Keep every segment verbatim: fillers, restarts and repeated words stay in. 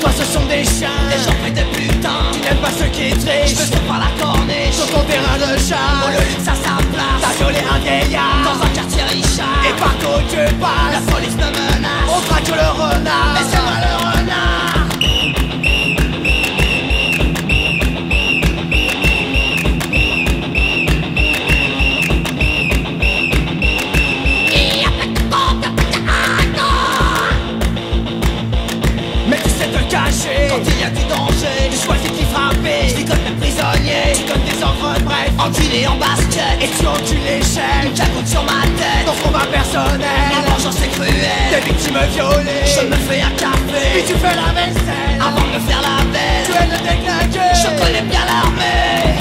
Toi ce sont des chiens, des gens faits de putain. Tu n'aimes pas ceux qui trichent. Je me sens par la corniche Sur ton terrain de chat, pour le luxe à sa place. t'as violé un vieillard Dans un quartier richard, et partout où tu la passes police me menace. on traque le renard. Mais c'est moi le renard. Mais tu sais te cacher Quand il y a du danger, tu choisis qui frapper. je déconne mes prisonniers. Tu donnes des ordres brefs Enculé en basket, et tu encules les chaînes. une cagoule sur ma tête. Ton combat personnel, Ma vengeance est cruelle. des victimes violées. Je me fais un Puis café tu fais la vaisselle avant de me faire la Tu belle. es le déglingué. Je connais bien l'armée.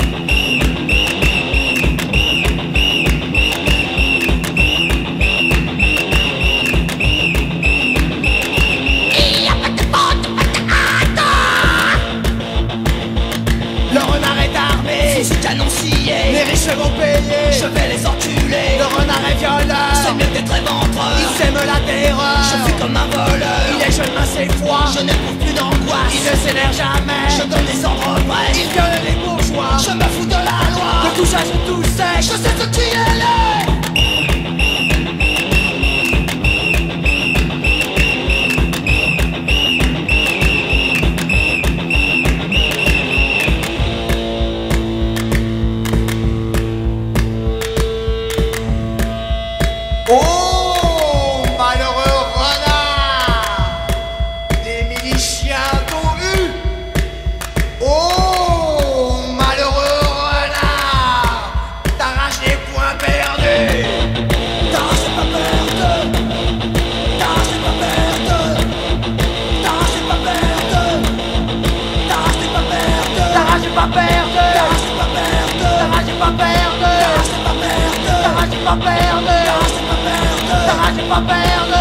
Le renard est armé, Si canon scié, les riches vont payer. je vais les enculer. Le renard est C'est violeur, mieux d'être éventreur. il sème la terreur. Je fais comme un voleur. Il est jeune, mince et froid, Je n'éprouve plus d'angoisse. il ne s'énerve jamais. Je donne des ordres brefs. Il viole les bourgeois, Je me fous de la loi. de tout âge, de tout sexe. Je sais ce qui est laid. Oh, malheureux renard, les miliciens t'ont eu. Oh, malheureux renard, t'arraches les points perdus. T'arraches pas perdre. T'arraches pas perdre. T'arraches pas perdre. T'arraches pas perdre. T'arraches pas perdre, T'arraches pas perdre. t'arraches pas perdre, T'arraches pas perdre. t'arraches pas perdre, T'arraches pas perdre. t'arraches pas perdre.